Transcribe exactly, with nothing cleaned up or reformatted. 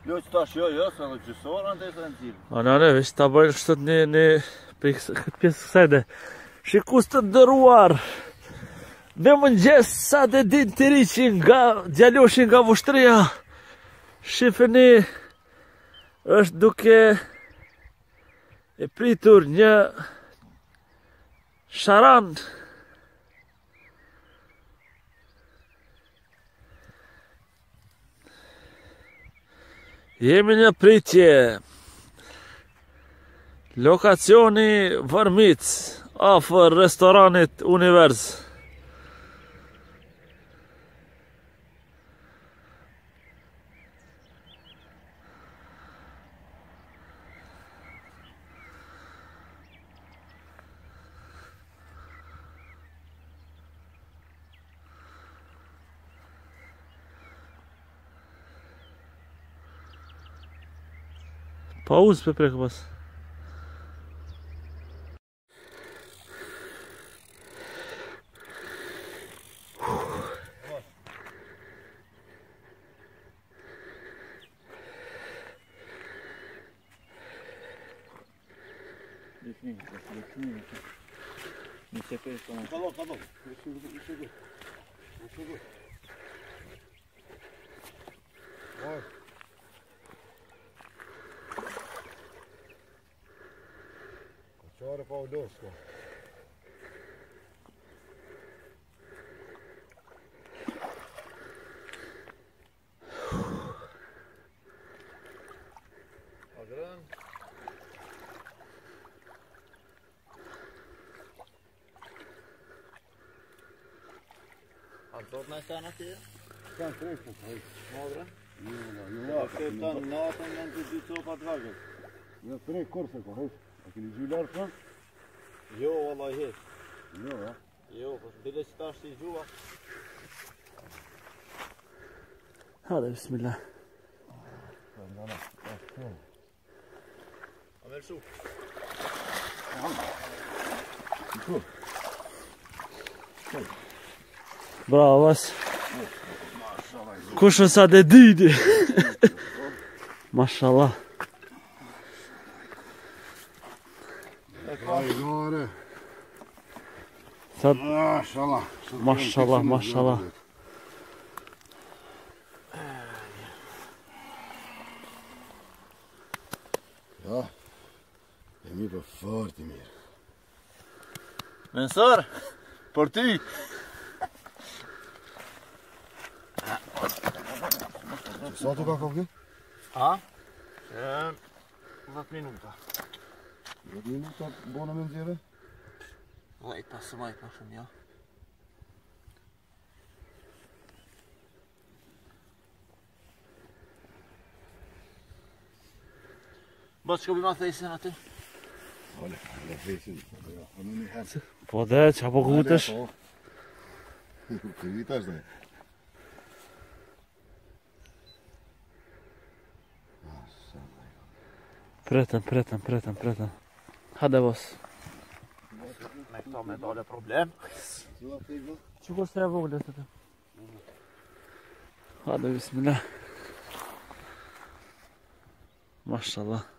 Jo që tash jo, jo, sa dhe gjysor anë të e në cilë. A në në, veç ta bëjnë kështët një, një pjesë kësajde. Shikus të ndëruar, me mëngjes sa të din të riqin nga djaloshin nga vushtria. Shifëni është duke e pritur një sharan. Jemi një pritje. Lokacioni Vërmic, afër restoranit Univers. Pauzë për prekë pas. Kalo, kalo. Ishte gu. Qare pa u dos, ko. Agrën. A të tot në e stanë ati? Stanë tre për të hejtë. Madre? Jo, jo, jo. Tanë natën janë të dy copat vagët. Jo, tre korse ko hejtë. A keni gjylar për? Jo, valla i heq. Jo, ja? Jo, po bile që ta është i gjua. Hade, bismillah. A me lëshu. Bravo, vas. Kushën sa dhe didi. Mashallah. Ajgare. Sad, Mashallah. mashallah, mashallah. Ja, e mi për fort i mirë. Mensar, për ty. Sa të ka kokë? Ha? dhjetë minuta. dhjetë minuta bona me nëzire? Lejta, së majt më shumë, ja. Ba që ka bëjma thejsin ati? Ole, ole thejsin. Ono një herë. Po dhe, që apo gutesh? Këritash dhe. Pretën, pretën, pretën, pretën. Hade vos. Me këta me dole problem. Që kështë e voglet të të? Hade, bismillah. Mashallah.